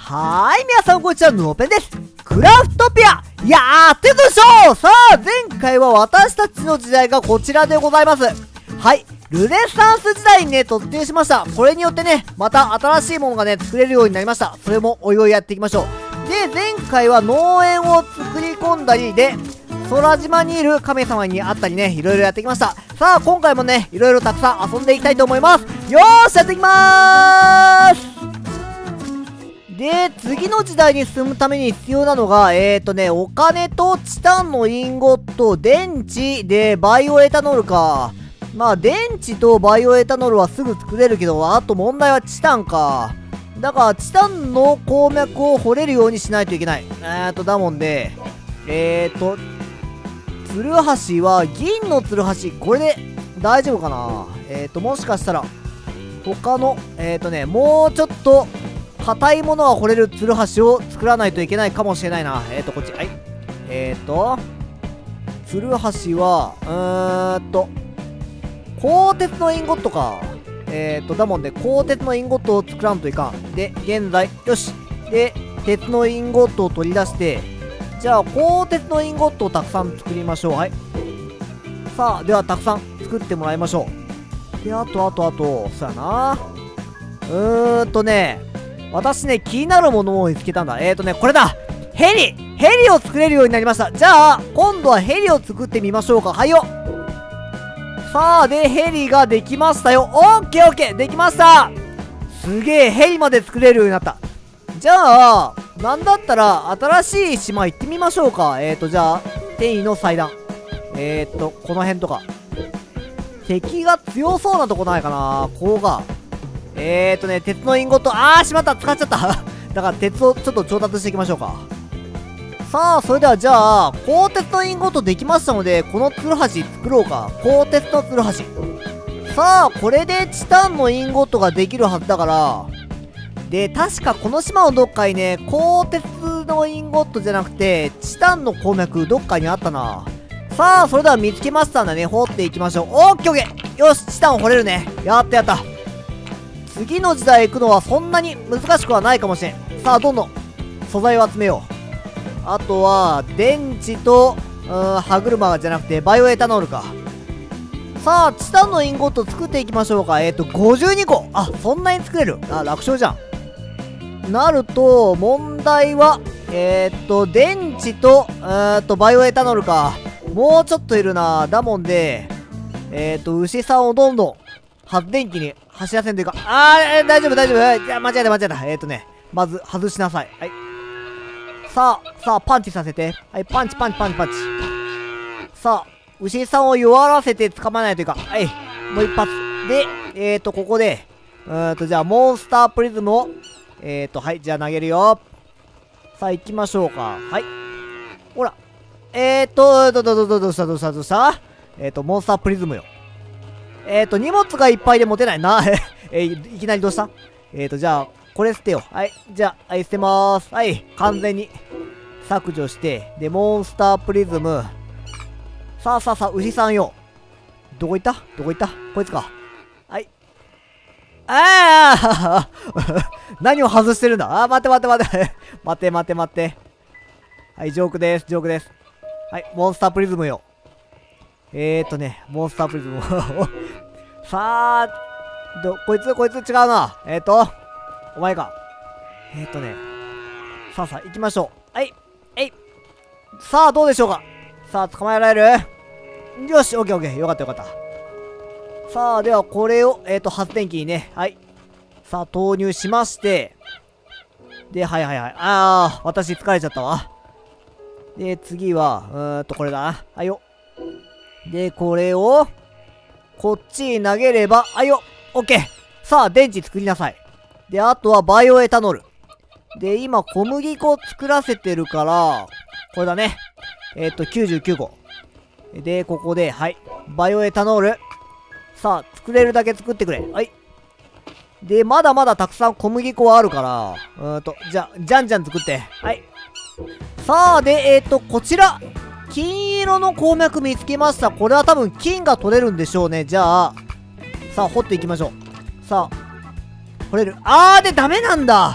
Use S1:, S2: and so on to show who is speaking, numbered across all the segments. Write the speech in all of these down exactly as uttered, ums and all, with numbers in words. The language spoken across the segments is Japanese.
S1: はーい、皆さんこんにちは、ノーペンです。クラフトピア、やってるでしょう。さあ、前回は私たちの時代がこちらでございます。はい、ルネサンス時代にね、突入しました。これによってね、また新しいものがね、作れるようになりました。それもおいおいやっていきましょう。で、前回は農園を作り込んだりで、空島にいる神様に会ったりね、いろいろやってきました。さあ、今回もね、いろいろたくさん遊んでいきたいと思います。よーし、やっていきまーす。で、次の時代に進むために必要なのが、えーとね、お金とチタンのインゴット、電池でバイオエタノールか。まあ、電池とバイオエタノールはすぐ作れるけど、あと問題はチタンか。だから、チタンの鉱脈を掘れるようにしないといけない。えーと、だもんで、えーと、ツルハシは銀のツルハシ、これで大丈夫かな。えーと、もしかしたら、他の、えーとね、もうちょっと、硬いものが掘れるツルハシを作らないといけないかもしれないな。えーと、こっち。はい。えーと、ツルハシは、うーんと、鋼鉄のインゴットか。えーと、だもんで、鋼鉄のインゴットを作らんといかん。で、現在、よし。で、鉄のインゴットを取り出して、じゃあ、鋼鉄のインゴットをたくさん作りましょう。はい。さあ、では、たくさん作ってもらいましょう。で、あと、あと、あと、そうやな。うーんとね、私ね、気になるものを見つけたんだ。えーとね、これだ。ヘリヘリを作れるようになりました。じゃあ、今度はヘリを作ってみましょうか。はいよ。さあ、で、ヘリができましたよ。オッケーオッケーできました。すげえ、ヘリまで作れるようになった。じゃあ、なんだったら、新しい島行ってみましょうか。えーと、じゃあ、転移の祭壇。えーと、この辺とか。敵が強そうなとこないかな。こうが。えーとね、鉄のインゴット、あーしまった、使っちゃっただから鉄をちょっと調達していきましょうか。さあ、それではじゃあ、鋼鉄のインゴットできましたので、このツルハシ作ろうか。鋼鉄のツルハシ。さあ、これでチタンのインゴットができるはずだから、で、確かこの島のどっかにね、鋼鉄のインゴットじゃなくて、チタンの鉱脈どっかにあったな。さあ、それでは見つけましたんでね、掘っていきましょう。オッケーオッケーよし、チタンを掘れるね。やったやった。次の時代行くのはそんなに難しくはないかもしれん。さあ、どんどん素材を集めよう。あとは、電池と、うーん、歯車じゃなくて、バイオエタノールか。さあ、チタンのインゴット作っていきましょうか。えっと、ごじゅうにこ。あ、そんなに作れる。あ、楽勝じゃん。なると、問題は、えー、っと、電池と、えー、っと、バイオエタノールか。もうちょっといるな。だもんで、えー、っと、牛さんをどんどん、発電機に走らせんというか、あー、えー、大丈夫大丈夫。いや、間違えた間違えた。えーとね、まず外しなさい。はい。さあ、さあ、パンチさせて。はい、パンチパンチパンチパンチ。さあ、牛さんを弱らせて捕まえないというか、はい、もう一発。で、えーと、ここで、うーんと、じゃあ、モンスタープリズムを、えーと、はい、じゃあ投げるよ。さあ、行きましょうか。はい。ほら。えーと、ど、ど、ど、ど、どうしたどうしたどうしたえーと、モンスタープリズムよ。えーと、荷物がいっぱいで持てないな。えー、いきなりどうしたえーと、じゃあ、これ捨てよう。はい。じゃあ、はい、捨てまーす。はい。完全に削除して、で、モンスタープリズム。さあさあさあ、牛さんよ。どこ行ったどこ行ったこいつか。はい。ああ何を外してるんだあー、待って待って待って。待って待って待って。はい、ジョークです。ジョークです。はい、モンスタープリズムよ。えーとね、モンスタープリズムさあ、ど、こいつ、こいつ違うな。えーと、お前か。えーとね、さあさあ、行きましょう。はい、えい。さあ、どうでしょうか。さあ、捕まえられるよし、オッケーオッケー。よかったよかった。さあ、ではこれを、えーと、発電機にね、はい。さあ、投入しまして、で、はいはいはい。あー、私疲れちゃったわ。で、次は、うーんと、これだな。はいよ。で、これを、こっちに投げれば、あいよ、オッケー。さあ、電池作りなさい。で、あとはバイオエタノール。で、今、小麦粉作らせてるから、これだね。えっと、きゅうじゅうきゅうこ。で、ここで、はい。バイオエタノール。さあ、作れるだけ作ってくれ。はい。で、まだまだたくさん小麦粉はあるから、うーんと、じゃ、じゃんじゃん作って。はい。さあ、で、えっと、こちら。金色の鉱脈見つけました。これは多分金が取れるんでしょうね。じゃあ、さあ、掘っていきましょう。さあ、掘れる。あーで、ダメなんだ。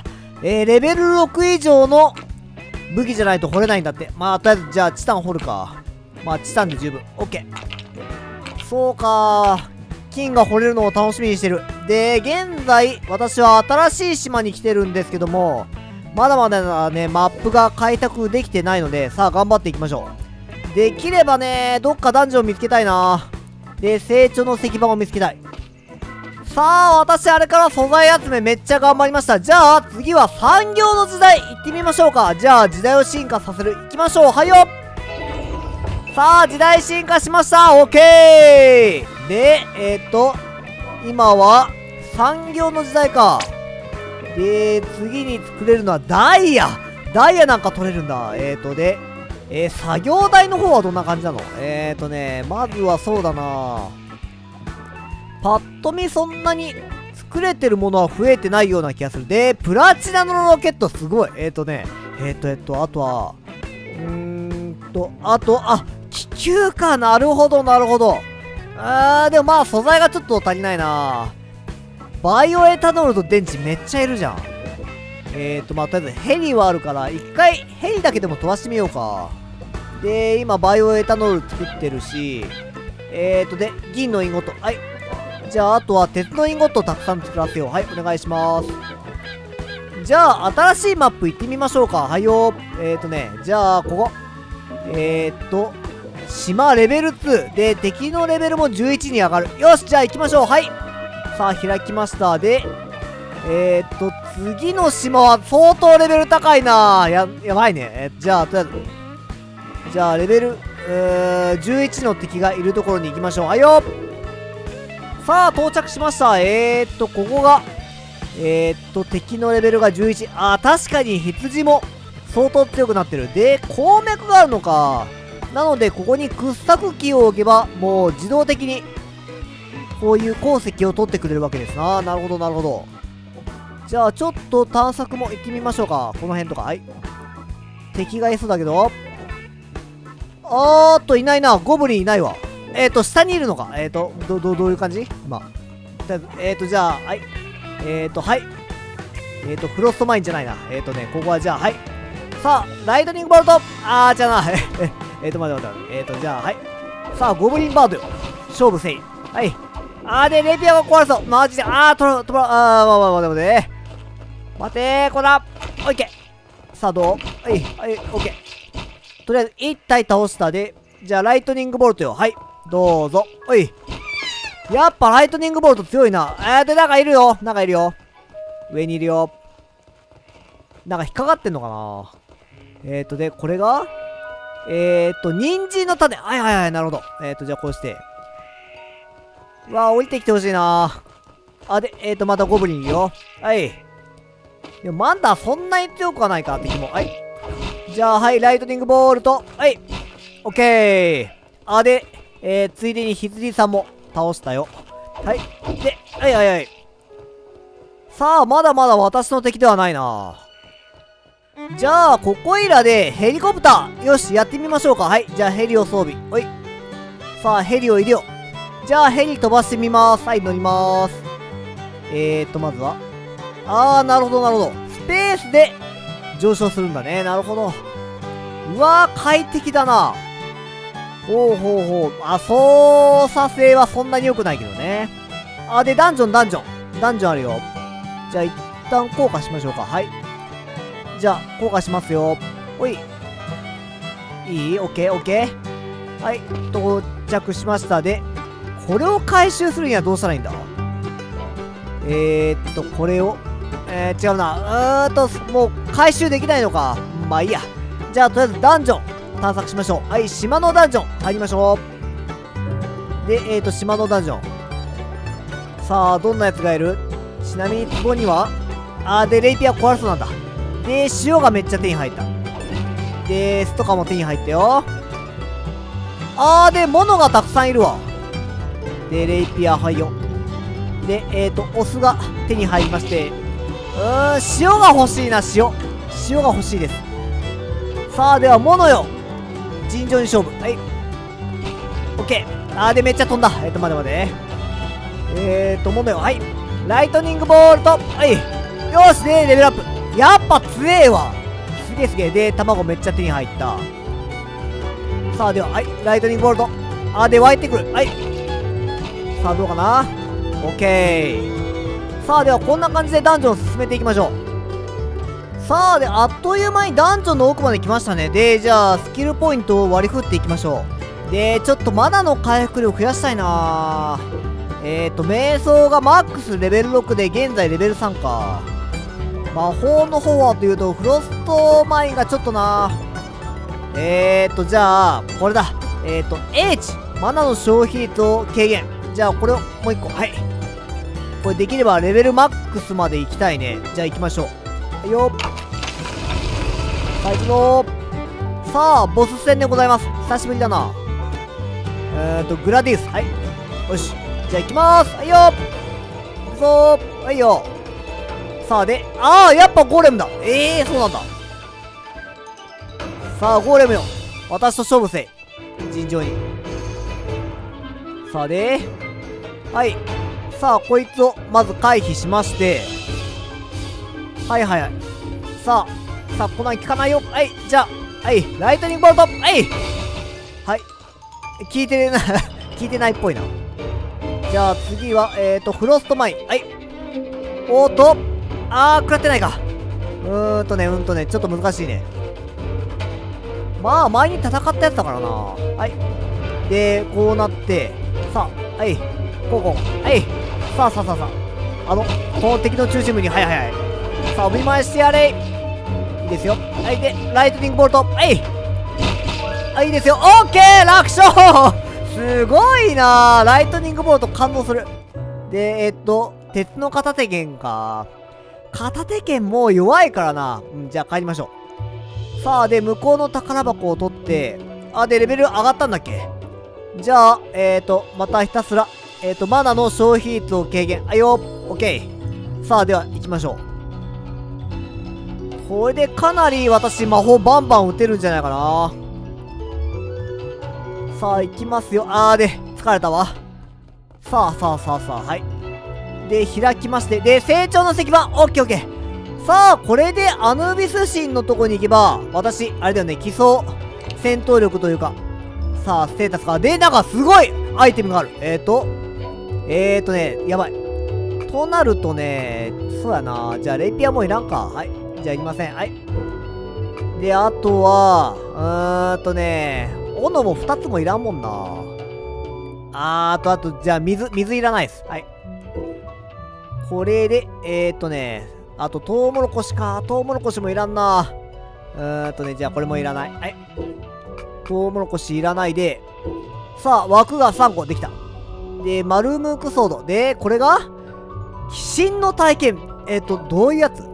S1: えー、レベルろく以上の武器じゃないと掘れないんだって。まあ、とりあえず、じゃあ、チタン掘るか。まあ、チタンで十分。オッケー。そうかー。金が掘れるのを楽しみにしてる。で、現在、私は新しい島に来てるんですけども、まだまだね、マップが開拓できてないので、さあ、頑張っていきましょう。できればね、どっかダンジョン見つけたいな。で、成長の石板を見つけたい。さあ、私、あれから素材集めめっちゃ頑張りました。じゃあ、次は産業の時代、行ってみましょうか。じゃあ、時代を進化させる。行きましょう。はいよ。さあ、時代進化しました。オッケー。で、えー、っと、今は、産業の時代か。で、次に作れるのはダイヤ。ダイヤなんか取れるんだ。えー、っと、で、えー、作業台の方はどんな感じなの？えー、っとね、まずはそうだな。パッと見そんなに作れてるものは増えてないような気がする。で、プラチナのロケットすごい。えー、っとね、えー、っと、えー、っと、あとは、うーんと、あと、あ、気球か。なるほど、なるほど。あー、でもまあ素材がちょっと足りないな。バイオエタノールと電池めっちゃいるじゃん。えーと、まあとりあえずヘリはあるから、一回ヘリだけでも飛ばしてみようか。で、今バイオエタノール作ってるし、えーと、で、銀のインゴット。はい。じゃあ、あとは鉄のインゴットをたくさん作らせよう。はい、お願いします。じゃあ、新しいマップ行ってみましょうか。はいよ。えーとね、じゃあ、ここ。えーと、島レベルツー。で、敵のレベルもじゅういちに上がる。よし、じゃあ行きましょう。はい。さあ、開きました。で、えーっと、次の島は相当レベル高いな。や、やばいね。えじゃあ、とりあえず。じゃあ、レベル、えー、じゅういちの敵がいるところに行きましょう。はいよ。さあ、到着しました。えーっと、ここが、えーっと、敵のレベルがじゅういち。あー、確かに羊も相当強くなってる。で、鉱脈があるのか。なので、ここに掘削機を置けば、もう自動的に、こういう鉱石を取ってくれるわけですな。なるほど、なるほど。じゃあ、ちょっと探索も行ってみましょうか。この辺とか。はい。敵がいそうだけど。あーっと、いないな。ゴブリンいないわ。えーと、下にいるのか。えーと、ど、ど、どういう感じ今。とりあえず、えーと、じゃあ、はい。えーと、はい。えーと、フロストマインじゃないな。えーとね、ここはじゃあ、はい。さあ、ライトニングボルト。あー、じゃあな。えーと、待って待って。えーと、じゃあ、はい。さあ、ゴブリンバードよ。勝負せい。はい。あーで、レピアが壊れそう。マジで。あー、とら、とら、あー、まあまあまあ、でもね。待てー、こら。おいけ。さあ、どうはい、はい、オッケー。とりあえず、一体倒したで。じゃあ、ライトニングボルトよ。はい。どうぞ。おい。やっぱ、ライトニングボルト強いな。えー、で、なんかいるよ。なんかいるよ。上にいるよ。なんか引っかかってんのかな。えーと、で、これがえーと、人参の種。はいはいはい、なるほど。えーと、じゃあこうして。うわー、降りてきてほしいな。あ、で、えーと、またゴブリンいるよ。はい。でも、マンダそんなに強くはないか、敵も。はい。じゃあ、はい、ライトニングボールと、はい。オッケー。あ、で、えー、ついでに羊さんも倒したよ。はい。で、はいはいはい。さあ、まだまだ私の敵ではないな。じゃあ、ここいらでヘリコプター。よし、やってみましょうか。はい。じゃあ、ヘリを装備。おい。さあ、ヘリを入れよう。じゃあ、ヘリ飛ばしてみます。はい、乗りまーす。えーと、まずは。あー、なるほど、なるほど。スペースで上昇するんだね。なるほど。うわー、快適だな。ほうほうほう。あ、操作性はそんなに良くないけどね。あ、で、ダンジョン、ダンジョン。ダンジョンあるよ。じゃあ、一旦降下しましょうか。はい。じゃあ、降下しますよ。ほい。いい？オッケー、オッケー。はい、到着しました。で、これを回収するにはどうしたらいいんだ？えーっと、これを、えー、違うな。うーんと、もう回収できないのか。まあいいや。じゃあ、とりあえずダンジョン探索しましょう。はい、島のダンジョン入りましょう。で、えーっと、島のダンジョン。さあ、どんなやつがいる？ちなみに、壺には、あー、で、レイピア壊れそうなんだ。で、塩がめっちゃ手に入った。で、巣とかも手に入ったよ。あー、で、物がたくさんいるわ。で、レイピアはいよ。で、えーと、お酢が手に入りまして。うーん、塩が欲しいな、塩。塩が欲しいです。さあ、では、物よ。尋常に勝負。はい。オッケー。あー、で、めっちゃ飛んだ。えーと、待て待て。えーと、物よ。はい。ライトニングボールと、はい。よし、で、レベルアップ。 やっぱ強えわ。すげえすげえ。で、卵めっちゃ手に入った。さあ、では、はい、ライトニングボルト。あ、で、湧いてくる。はい。さあ、どうかな？オッケー。さあ、では、こんな感じでダンジョン進めていきましょう。さあ、で、あっという間にダンジョンの奥まで来ましたね。で、じゃあ、スキルポイントを割り振っていきましょう。で、ちょっとマナの回復量増やしたいなー。えーと、瞑想がマックスレベルろくで、現在レベルさんか。魔法の方はというと、フロストマインがちょっとなー。えーと、じゃあ、これだ。えーと、H。マナの消費率を軽減。じゃあ、これをもう一個。はい。これできればレベルマックスまで行きたいね。じゃあ行きましょう。はいよ。さあ行くぞー。さあ、ボス戦でございます。久しぶりだな。えーと、グラディウス。はい。よし。じゃあ行きまーす。はいよー。行くぞー。はいよ。さあ、で、あー、やっぱゴーレムだ。ええー、そうなんだ。さあ、ゴーレムよ。私と勝負せい。尋常に。さあ、で、はい。さあ、こいつを、まず回避しまして。はいはいはい。さあ、さあ、こんなん効かないよ。はい、じゃあ、はい、ライトニングボルト。はい。はい。効いてな、効いてないっぽいな。じゃあ、次は、えーと、フロストマイン。はい。おーと、あー、食らってないか。うーんとね、うんとね、ちょっと難しいね。まあ、前に戦ったやつだからな。はい。で、こうなって、さあ、はい。こうこう。はい。さあさあさあさあ。あの、この敵の中心部に、はいはいはい。さあ、お見舞いしてやれ。いいですよ。はい。で、ライトニングボルト。はい。はい、いいですよ。オッケー楽勝すごいなー。ライトニングボルト感動する。で、えっと、鉄の片手剣か。片手剣もう弱いからな。うん、じゃあ帰りましょう。さあ、で、向こうの宝箱を取って、あ、で、レベル上がったんだっけ？じゃあ、えーと、またひたすら、えーと、マナの消費率を軽減。あいよ、オッケー。さあ、では、行きましょう。これでかなり私、魔法バンバン打てるんじゃないかな。さあ、行きますよ。あーで、疲れたわ。さあ、さあ、さあ、さあ、はい。で、開きまして、で、成長の石板、オッケーオッケー。さあ、これでアヌビス神のとこに行けば、私、あれだよね、基礎戦闘力というか、さあ、ステータスか。で、なんかすごいアイテムがある。えーと、えーとね、やばい。となるとね、そうやな。じゃあ、レイピアもういらんか。はい。じゃあ、いりません。はい。で、あとは、うーんとね、斧もふたつもいらんもんな。あーと、あと、じゃあ、水、水いらないです。はい。これで、えーとね、あと、トウモロコシか。トウモロコシもいらんな。うーんとね、じゃあ、これもいらない。はい。トウモロコシいらないで、さあ、枠がさんこできた。で、マルムークソード。で、これが、鬼神の体験。えっと、どういうやつ？う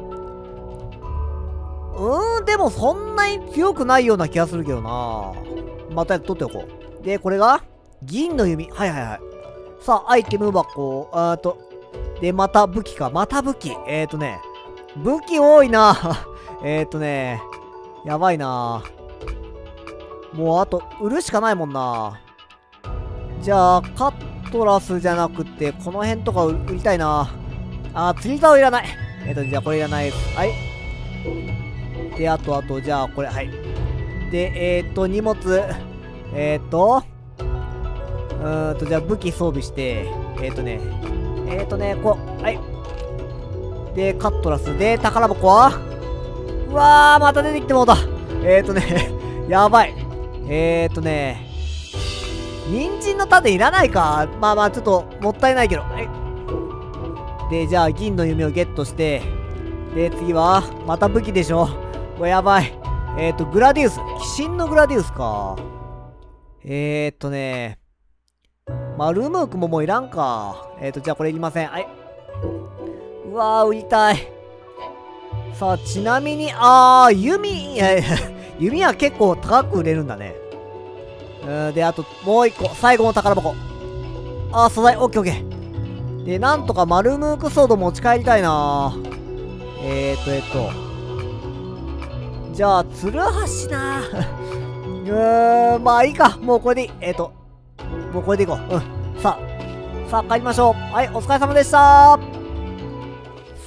S1: ーん、でもそんなに強くないような気がするけどな。また取っておこう。で、これが、銀の弓。はいはいはい。さあ、アイテム箱。あーと、で、また武器か。また武器。えっとね、武器多いな。えっとね、やばいな。もうあと、売るしかないもんな。じゃあ、カットラスじゃなくて、この辺とか売りたいな。あー、釣り竿いらない。えっと、じゃあこれいらないです。はい。で、あと、あと、じゃあこれ、はい。で、えー、っと、荷物。えー、っと、うーんと、じゃあ武器装備して、えー、っとね、えー、っとね、こう、はい。で、カットラス。で、宝箱はうわー、また出てきてもうた。えー、っとね、やばい。えー、っとね、人参の種いらないか。まあまあ、ちょっと、もったいないけど。はい。で、じゃあ、銀の弓をゲットして、で、次は、また武器でしょ。これやばい。えー、っと、グラディウス。鬼神のグラディウスか。えー、っとね、まあ、ルームークももういらんか。えー、っと、じゃあこれいりません。はい。うわー、売りたい。さあ、ちなみに、あー、弓、いやいや、弓は結構高く売れるんだね。うん、で、あと、もう一個、最後の宝箱。あー、素材、オッケーオッケー。で、なんとかマルムークソード持ち帰りたいな。えーと、えーと。じゃあ、ツルハシな。うーん、まあいいか。もうこれでいい。えーと、もうこれでいこう。うん。さあ、さあ帰りましょう。はい、お疲れ様でした。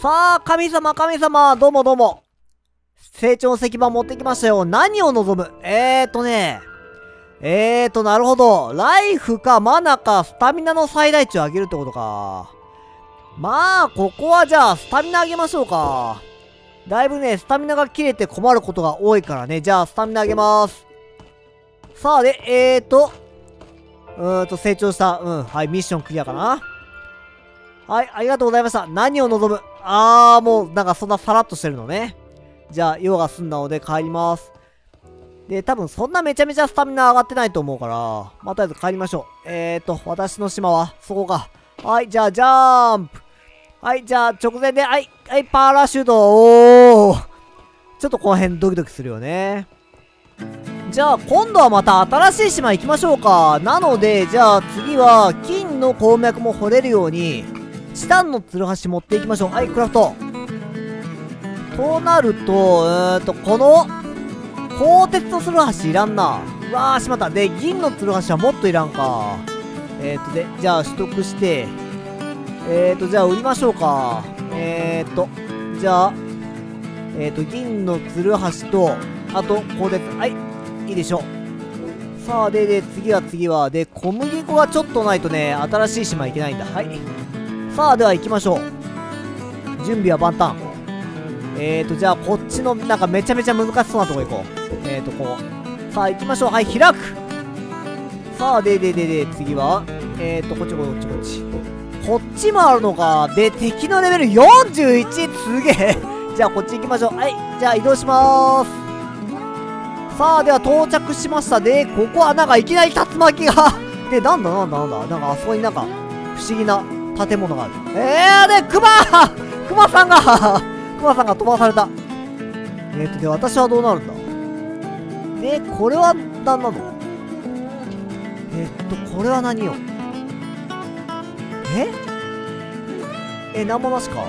S1: さあ、神様、神様、どうもどうも。成長石板持ってきましたよ。何を望む？えーとね。えーと、なるほど。ライフかマナかスタミナの最大値を上げるってことか。まあ、ここはじゃあ、スタミナ上げましょうか。だいぶね、スタミナが切れて困ることが多いからね。じゃあ、スタミナ上げます。さあ、で、えーと、うーんと、成長した。うん。はい、ミッションクリアかな。はい、ありがとうございました。何を望む？あー、もう、なんかそんなさらっとしてるのね。じゃあ、用が済んだので帰ります。で、多分そんなめちゃめちゃスタミナ上がってないと思うから、まあ、とりあえず帰りましょう。えーと、私の島は、そこか。はい、じゃあ、ジャンプ。はい、じゃあ、直前で、はい、はい、パラシュート。おー。ちょっとこの辺ドキドキするよね。じゃあ、今度はまた新しい島行きましょうか。なので、じゃあ次は、金の鉱脈も掘れるように、チタンのツルハシ持っていきましょう。はい、クラフト。となると、うーんと、この、鋼鉄のツルハシいらんな。うわー、しまった。で、銀のツルハシはもっといらんか。えーと、で、じゃあ取得して、えーと、じゃあ売りましょうか。えーと、じゃあ、えーと、銀のツルハシと、あと、鋼鉄。はい、いいでしょう。さあ、で、で、次は次は、で、小麦粉がちょっとないとね、新しい島行けないんだ。はい。さあ、では行きましょう。準備は万端。えーと、じゃあ、こっちの、なんかめちゃめちゃ難しそうなとこ行こう。えーと、こう。さあ、行きましょう。はい、開く。さあ、で、で、で、で、次は、えーと、こっちこっちこっち。こっちもあるのか。で、敵のレベルよんじゅういち。すげえ。じゃあ、こっち行きましょう。はい、じゃあ、移動しまーす。さあ、では到着しました。で、ここはなんかいきなり竜巻がで、なんだなんだなんだなんかあそこになんか不思議な建物がある。えー、で、クマクマさんがクマさんが飛ばされた。えーと、で、私はどうなるんだ。で、これは何なの？えーっと、これは何よ。ええ、なんもなしか。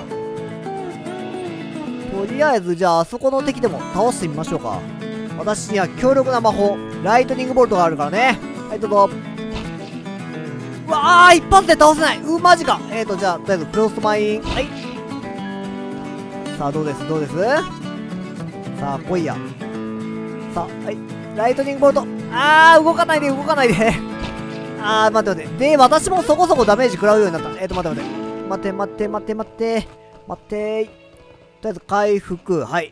S1: とりあえず、じゃあ、あそこの敵でも倒してみましょうか。私には強力な魔法、ライトニングボルトがあるからね。はい、どうぞ。うわー、一発で倒せない。う、マジか。えーと、じゃあ、とりあえず、クロスマイン。はい。さあ、どうですどうですさあ、来いや。さあ、はい。ライトニングボルト。あー、動かないで、動かないで。あー、待って待って。で、私もそこそこダメージ食らうようになった。えーと、待って待って。待って待って待って待って。待ってー。とりあえず、回復。はい。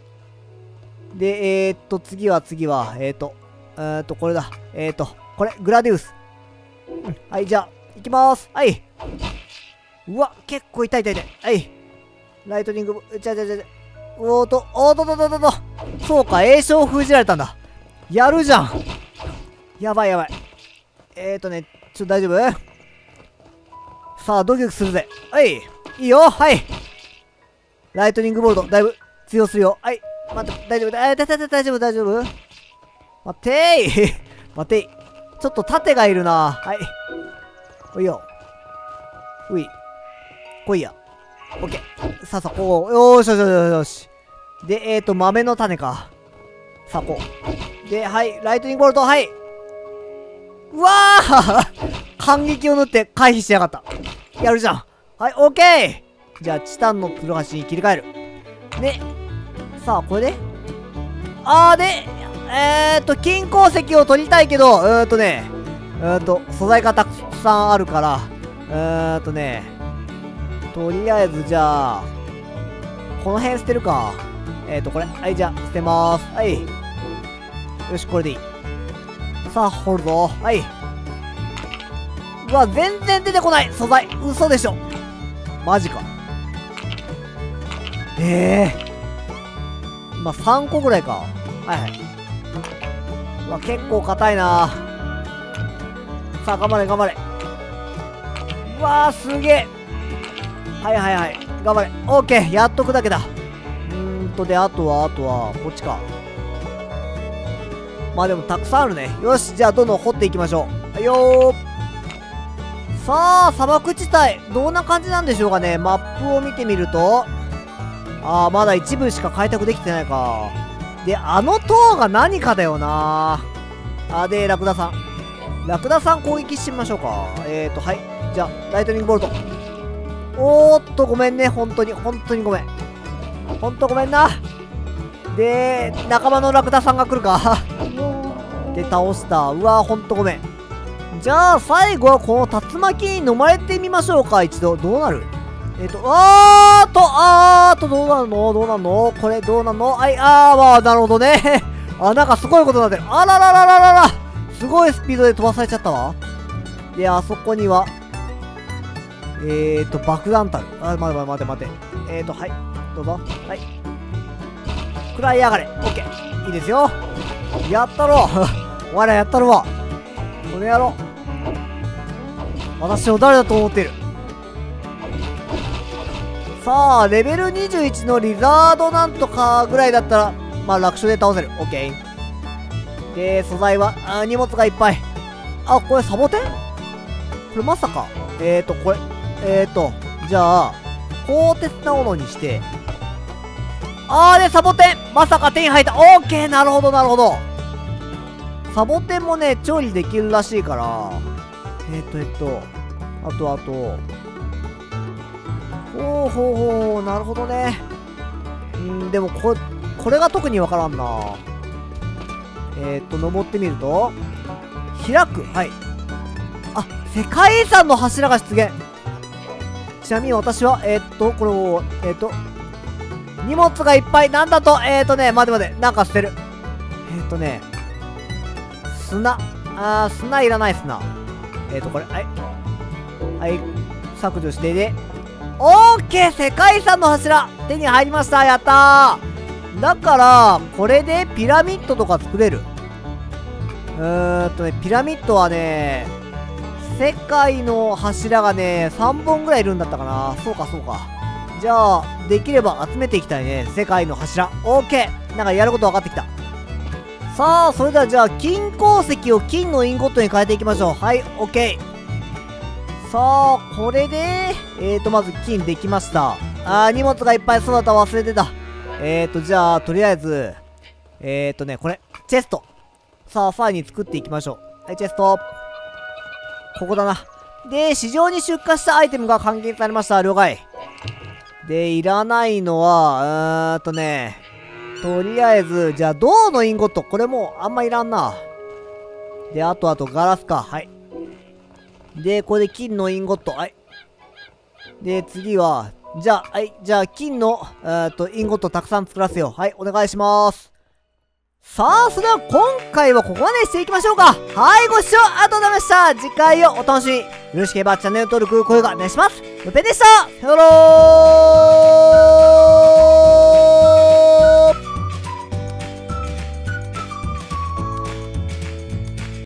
S1: で、えー、っと、次は次は、えー、っと、えー、っと、これだ。えー、っと、これ、グラディウス。うん、はい、じゃあ、行きまーす。はい。うわ、結構痛い痛い痛い。はい。ライトニング、じゃじゃじゃじゃ。おーと、おーととととと。そうか、栄翔封じられたんだ。やるじゃん。やばいやばい。えー、っとね、ちょっと大丈夫？さあ、ドキドキするぜ。はい。いいよ。はい。ライトニングボルト、だいぶ強するよ。はい。待って、大丈夫だ。え、だ、だ、大丈夫、大丈夫。待ってー待ってー。ちょっと盾がいるな。はい。おいよ。うい。来いや。オッケー。さあさあ、こう。よーしよしよしよし。で、えーと、豆の種か。さあ、こう。で、はい。ライトニングボルト、はい。うわー感激を縫って回避しやがった。やるじゃん。はい、オッケー。じゃあ、チタンのツルハシに切り替える。で、さあ、これであーで、えーっと、金鉱石を取りたいけど、うーんとね、うーんと、素材がたくさんあるから、うーんとね、とりあえずじゃあ、この辺捨てるか。えーっと、これ。はい、じゃあ、捨てまーす。はい。よし、これでいい。さあ、掘るぞ。はい。うわ、全然出てこない素材。嘘でしょ。マジか。ええー。まあ、さんこぐらいか。はいはい。うわ、結構硬いな。さあ、頑張れ、頑張れ。うわー、すげえ。はいはいはい。頑張れ。オッケー。やっとくだけだ。うーんと、で、あとは、あとは、こっちか。まあでも、たくさんあるね。よし、じゃあ、どんどん掘っていきましょう。はいよー。さあ、砂漠地帯。どんな感じなんでしょうかね。マップを見てみると、ああ、まだ一部しか開拓できてないか。で、あの塔が何かだよな。あ、で、ラクダさん。ラクダさん攻撃してみましょうか。えーと、はい。じゃあ、ライトニングボルト。 おーっと、ごめんね。本当に、本当にごめん。本当ごめんな。で、仲間のラクダさんが来るか。で、倒した。うわー、ほんとごめん。じゃあ、最後はこの竜巻に飲まれてみましょうか、一度。どうなる？えっと、あーっと、あーっと、どうなるの？どうなるの？これ、どうなるの？はい、あー、まあ、なるほどね。あ、なんかすごいことになってる。あらららららら。すごいスピードで飛ばされちゃったわ。で、あそこには、えーと、爆弾弾。あ、待て待て待て待て。えーと、はい。どうぞ。はい。食らいやがれ。オッケー。いいですよ。やったろう。わらやったろわ。この野郎。私を誰だと思っている。さあ、レベルにじゅういちのリザードなんとかぐらいだったら、まあ楽勝で倒せる。オッケー。で、素材は、あ、荷物がいっぱい。あ、これサボテン？これまさか。えーと、これ。えーと、じゃあ、鋼鉄なものにして、あーで、サボテンまさか手に入った。オーケー、なるほど、なるほど。サボテンもね、調理できるらしいから、えっと、えっと、あとあと、ほうほうほう、なるほどね。うん、でもこ、これが特にわからんな。えっと、登ってみると、開く。はい。あ、世界遺産の柱が出現。ちなみに私は、えっと、これを、えっと、荷物がいっぱい。なんだと、えっとね、待て待て、なんか捨てる。えっとね、砂。あー、砂いらない砂。えっと、これ、はい。はい、削除してで、オーケー、世界遺産の柱手に入りました。やったー。だから、これでピラミッドとか作れる。うーんとね、ピラミッドはね、世界の柱がね、さんぼんぐらいいるんだったかな。そうか、そうか。じゃあ、できれば集めていきたいね。世界の柱。オーケー。なんかやること分かってきた。さあ、それではじゃあ、金鉱石を金のインゴットに変えていきましょう。はい、オッケー。さあ、これで、えーと、まず金できました。あー、荷物がいっぱい。そうだった、忘れてた。えーと、じゃあ、とりあえず、えーとね、これ、チェスト。さあ、さらに作っていきましょう。はい、チェスト。ここだな。で、市場に出荷したアイテムが還元されました。了解。で、いらないのは、うーんとね、とりあえず、じゃあ、銅のインゴット。これもうあんまいらんな。で、あとあとガラスか。はい。で、これで金のインゴット。はい。で、次は、じゃあ、はい。じゃあ、金の、えーっと、インゴットたくさん作らせよう。はい、お願いします。さあ、それでは今回はここまでしていきましょうか。はい、ご視聴ありがとうございました。次回をお楽しみに。よろしければチャンネル登録、高評価お願いします。むぺんでした。さよなら。